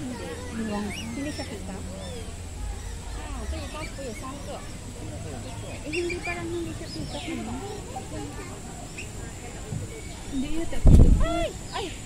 Hindi siya kita. Ito yung tapo yung sangko. Hindi parang hindi siya kita. Hindi yun. Ay! Ay!